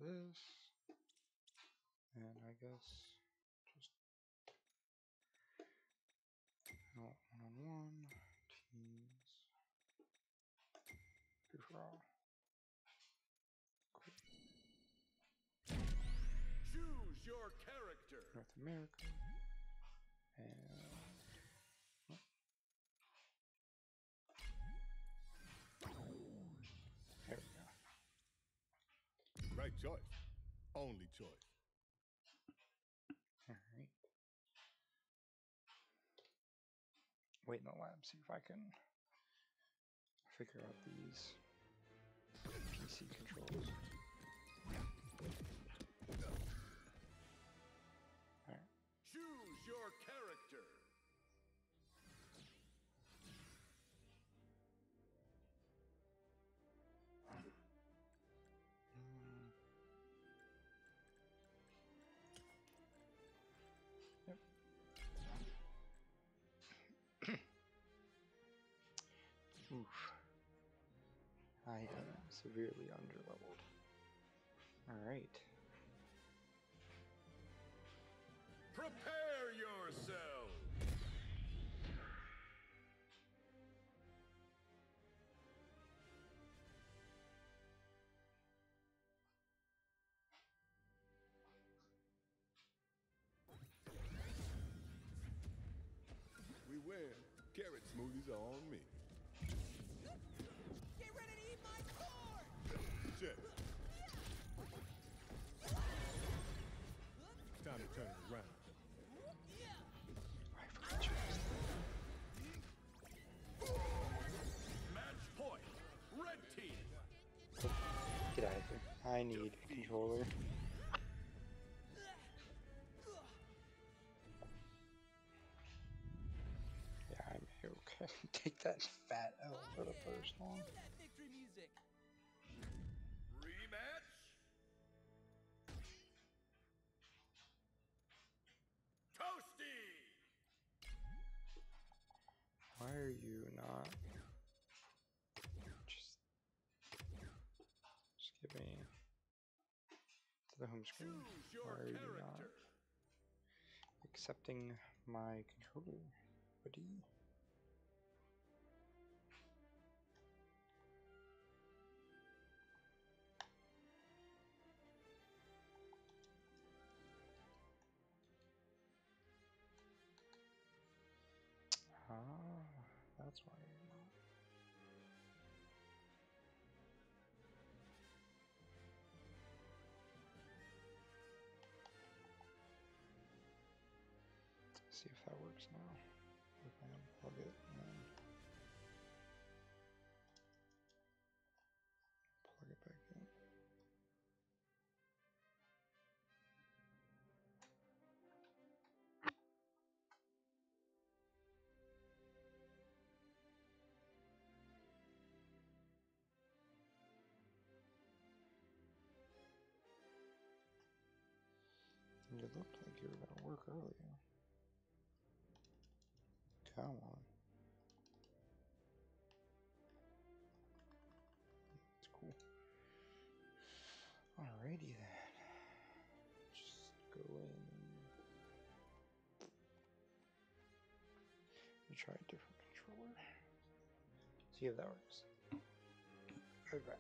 this. And I guess just one-on-one teams. Free for all. Cool. Choose your character. North America. And there we go. Right choice. Only choice. Alright. Wait in the lab, see if I can figure out these PC controls. Alright. Choose your character. Yep. Oof. I am severely underleveled. Alright. Prepare yourself. We win. Carrot smoothies are on me. Get ready to eat my corn! Check. Time to turn it around. I forgot you. Match point. Red team. Get out of here. I need a controller. Yeah, I'm okay. Take that fat L for the first one. Feel that victory music. Rematch. Toasty. Why are you not just give me to the home screen? Choose your Why are you not character. accepting my controller, buddy? Ah, that's why you're not. See if that works now. If I unplug it and then plug it back in. You looked like you were gonna work earlier. Come on. It's cool. Alrighty then. Just go in. Let me try a different controller. See if that works. Okay.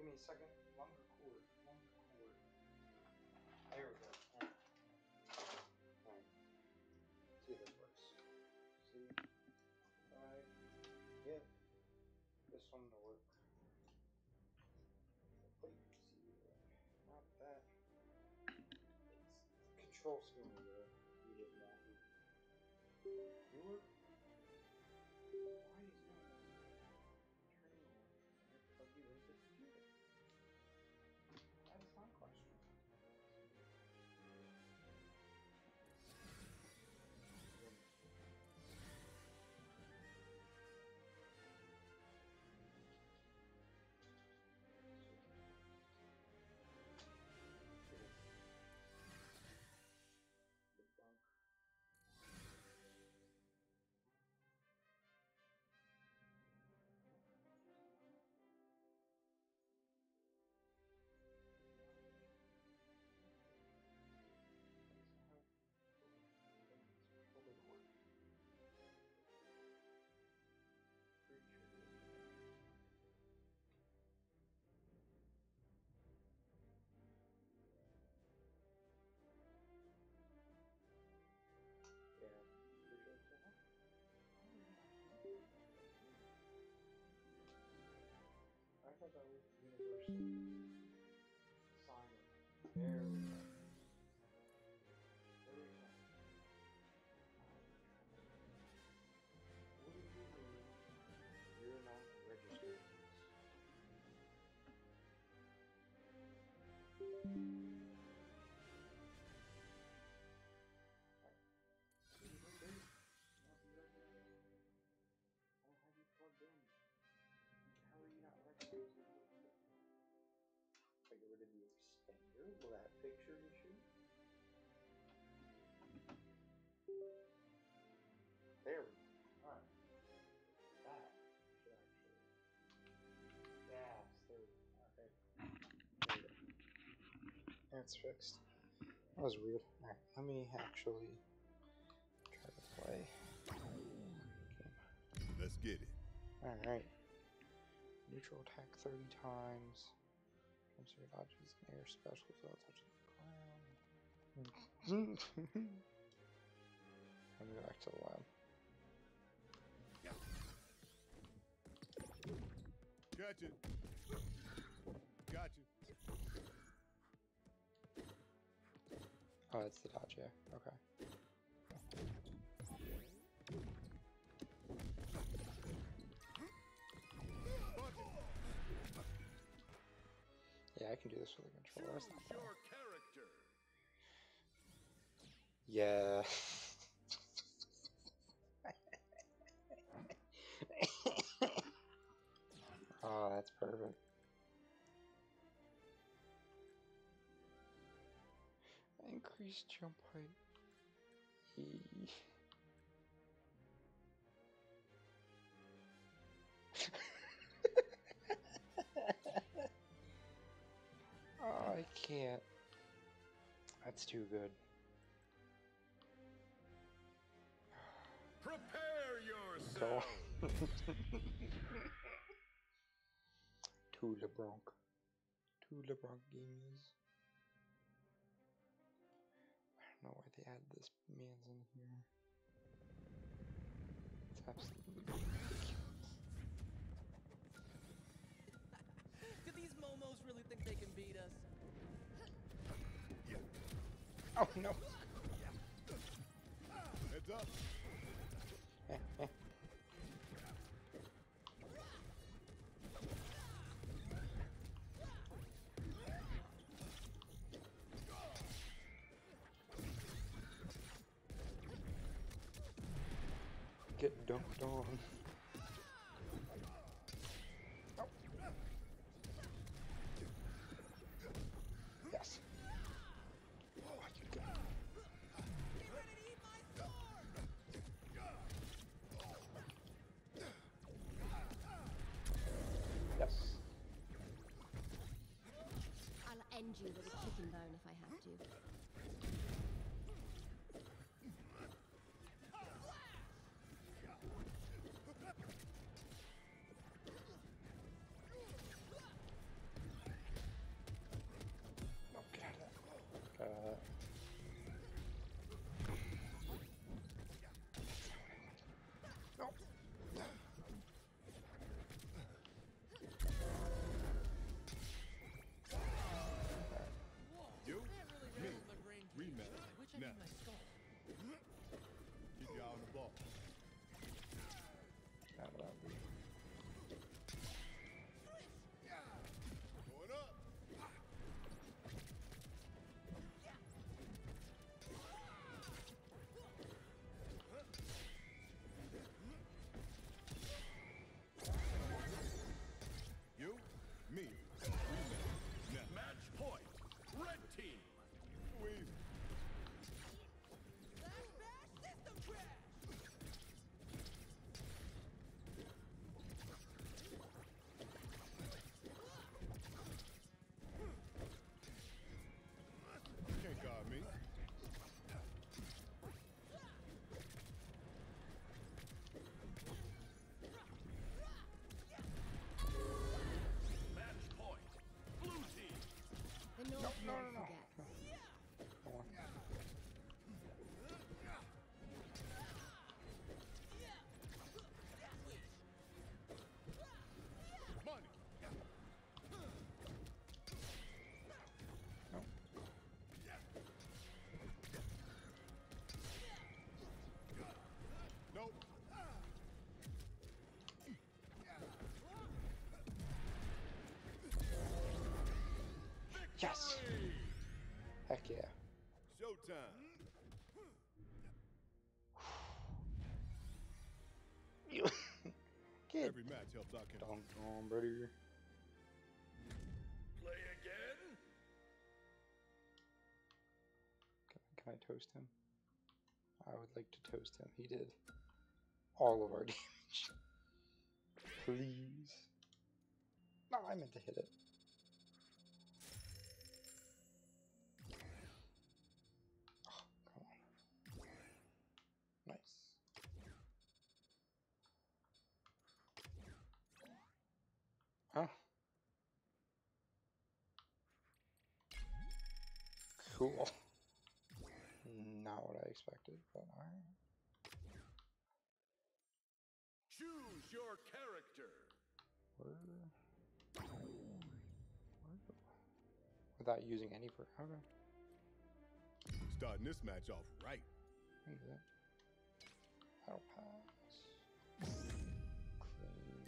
me a second. Longer cord. Longer cord. There we go. Alright. Alright. See if this works. See? If I get this one to work. Wait, see, not that. It's control screen there. You didn't know. You work? Why is no one turning on and plug you into the computer? That is my question. The bunk. I thought that was universal. Simon. There we go. There we go. What do you mean you're not registered? How are you not registered? If I get rid of the extender, will that fix your issue? There we go. Alright. That should actually. Yes, there we go. Okay. There we go. That's fixed. That was weird. Alright, let me actually try to play. Let's get it. Alright. Neutral attack 30 times. Jumps your dodges and air specials while touching the ground. Let me go back to the lab. Gotcha. Gotcha. Oh, it's the dodge, yeah. Okay. Yeah, I can do this with a controller. That's not bad. Your character. Yeah. Oh, that's perfect. Increased jump height. Oh, I can't. That's too good. Prepare Go. yourself. To LeBronc. To LeBronc games. I don't know why they added this man's in here. It's absolutely ridiculous. Do these momos really think they can beat us? Oh no! Heads up. Get dunked on. Oh. Yes. Oh, you got it. Get ready to eat my sword! Yes. I'll end you with a chicken bone if I have to. no, never no, no. forget. Come on. Money. No. Nope. Yes. Victory! Heck yeah. Showtime. You get Every match helps our chemistry. dunked on, brother. Play again? Can I toast him? I would like to toast him. He did all of our damage. Please. No, I meant to hit it. Oh, come on. Nice. Huh? Cool. Not what I expected, but alright. Choose your character. Without using any for okay. Starting this match off right. I can do that. Battle pass. Clean.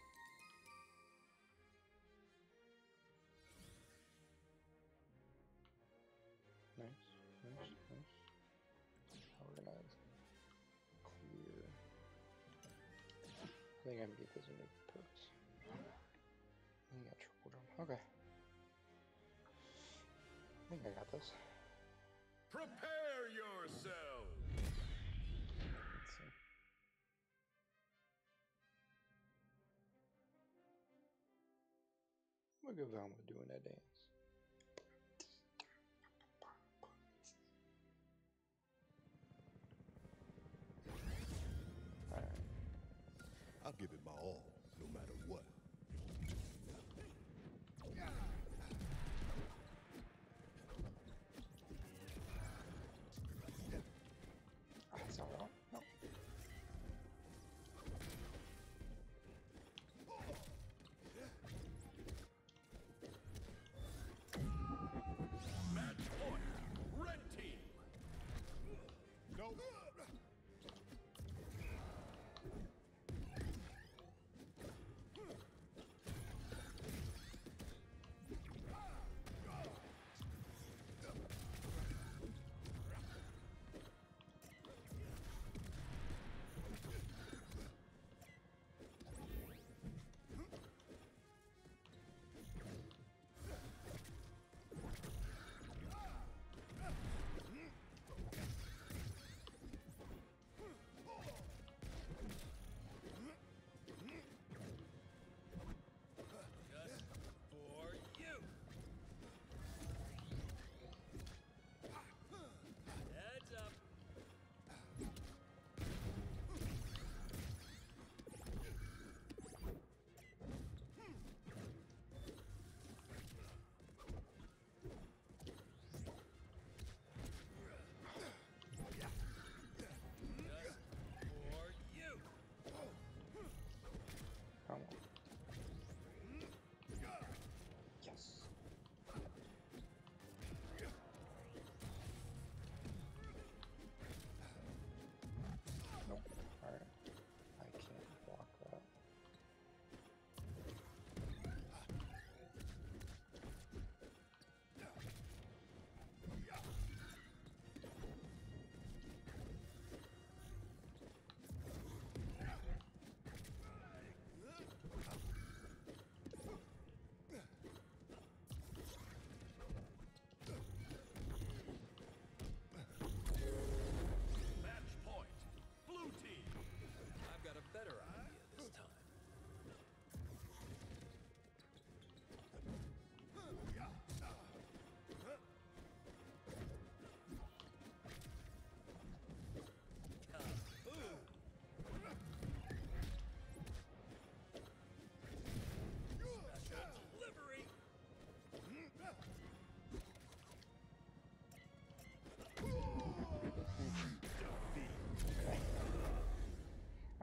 Nice, nice, nice. Organize. Clear. I think I'm gonna get those into perks. I got triple jump. Okay. I think I got this. Prepare yourself. Let's see. Look at Velma doing that dance. Alright. I'll give it my all, no matter what. That's not what I want. No. Match point. Red team. Nope.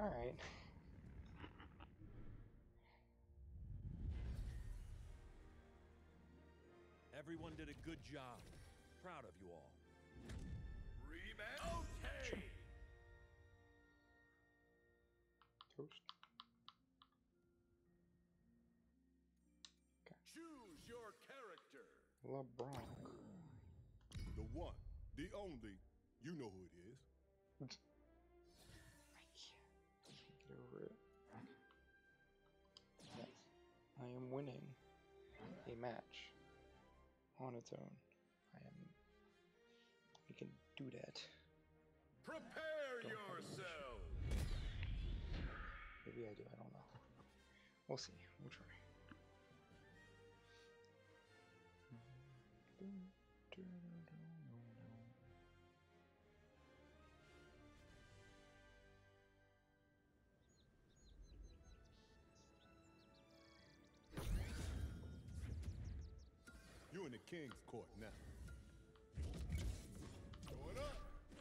Alright. Everyone did a good job. Proud of you all. Rematch. Okay. Toast. Choose your character. LeBron. The one, the only, you know who it is. Get over it. Yes. I am winning a match on its own. I can do that. Prepare Don't have an yourself. Maybe I do, I don't know. We'll see. We'll try. You're in the king's court now. Going up.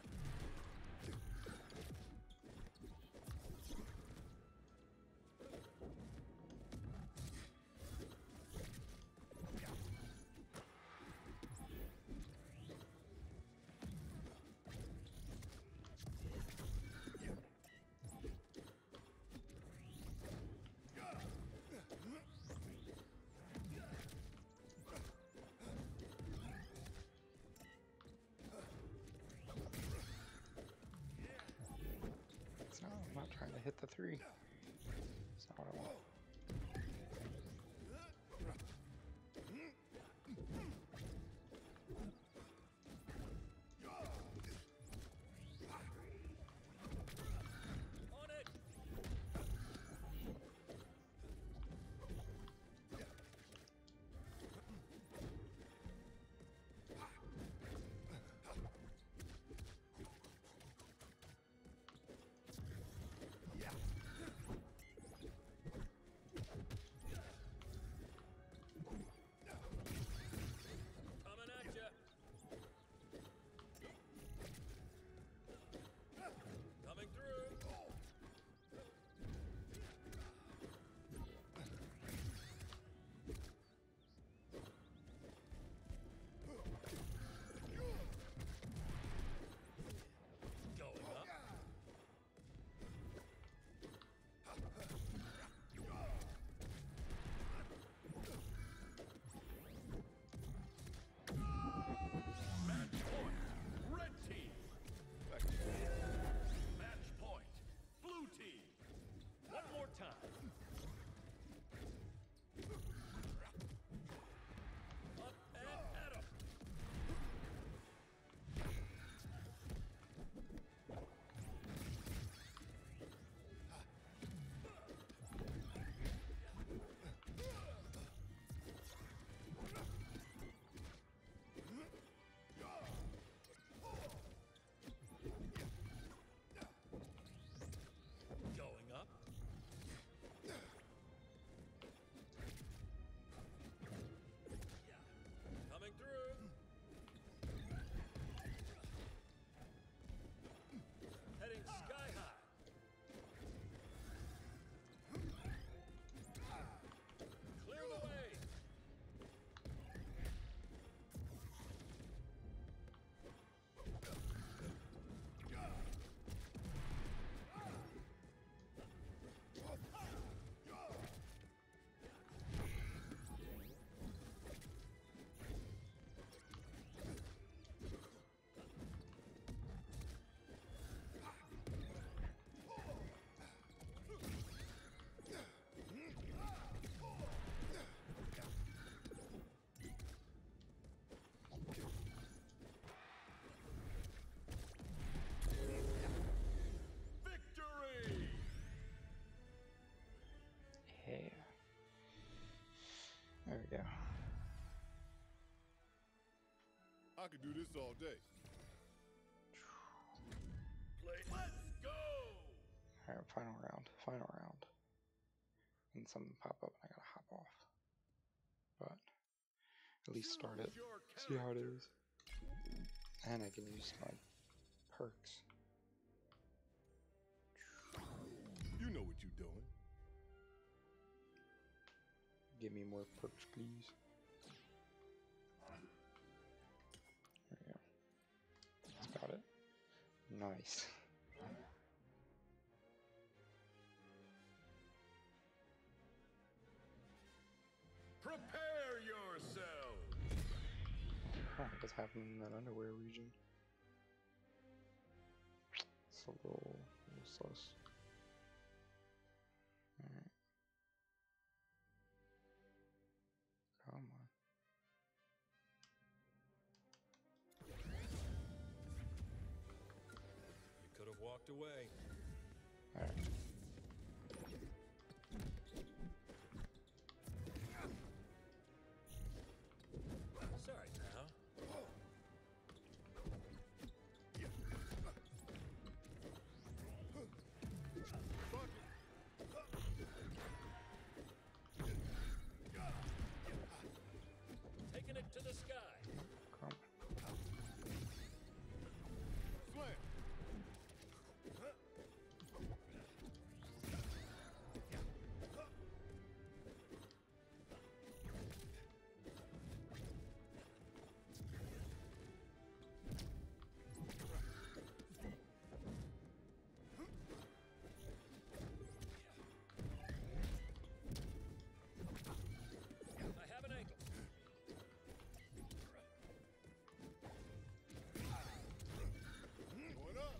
It's not, I'm not trying to hit the 3. It's not what I want. On it! Coming at ya! Coming through! Going up. Match point. Red team. Match point. Blue team. One more time. Up and at 'em. Going up. Coming through. Heading sky high. Clear the way. Victory. Hey. There we go. I could do this all day. Let's go. Alright, final round. Final round. And something pop up and I gotta hop off. But at least start it. Choose your See how it character. is. And I can use my perks. give me more perks, please. There we go. That's got it. Nice. Prepare yourself. What's happening in that underwear region? It's a little sus. Alright. Come on. You could have walked away. Alright. Sorry, pal. Taking it to the sky. Come on. Slam. I have an ankle. Going up.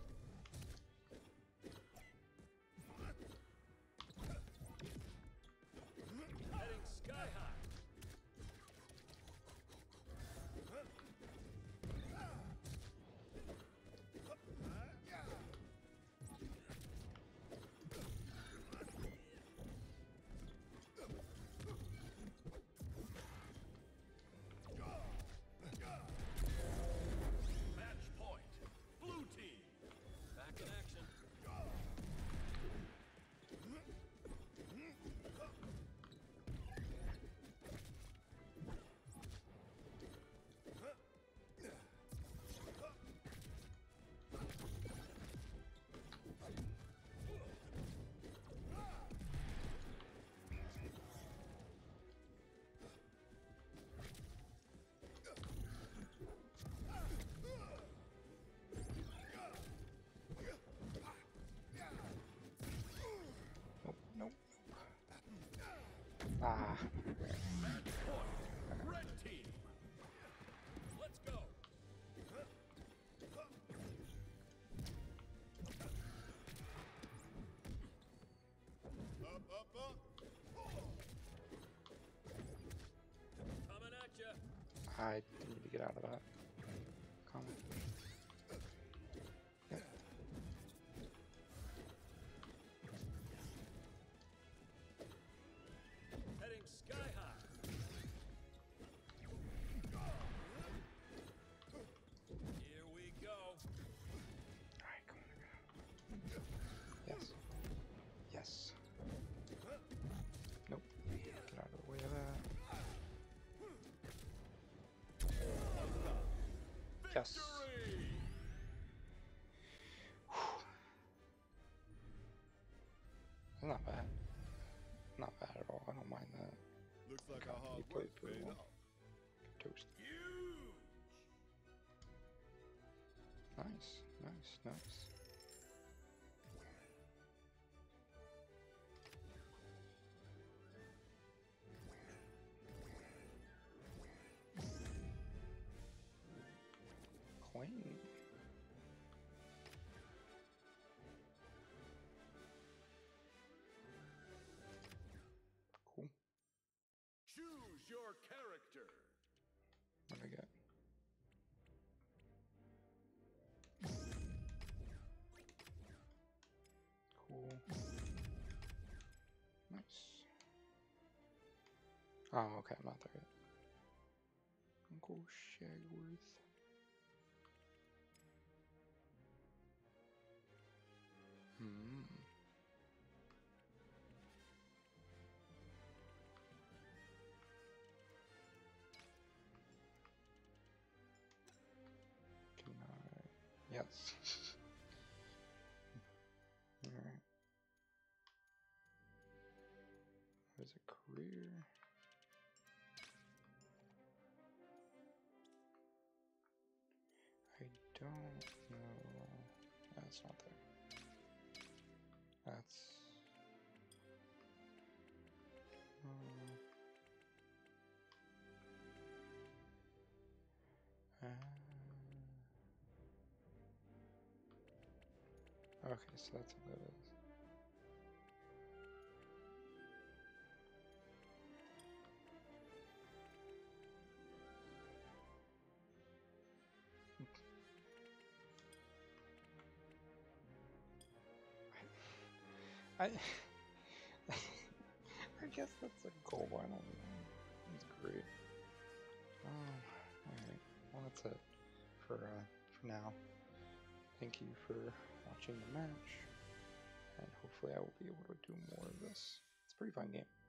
Heading sky high. Match point. Blue team. Back in action. Nope, nope. Ah. Match point. Red team. Let's go. Up, up, up. Coming at ya. I need to get out of that. Come on. Yep. Heading sky high. Here we go. Alright, come on. Yes. Yes. Nope. Get out of the way of that. Yes. Victory. Not bad. Not bad at all. I don't mind that. Looks like God, our hard you played work pretty paid well. off. Toast. Huge. Nice. Nice. Nice. Queen. Cool. Choose your character. What do I get? Cool. Nice. Oh, okay, I'm not there yet. Uncle Shagworth. Hmm. Can I? Yes. Alright. What is a career? don't know. That's not there. That's. Okay, so that's what that is. I I guess that's a goal. I don't know. It's great. Alright. Well, that's it for now. Thank you for watching the match, and hopefully I will be able to do more of this. It's a pretty fun game.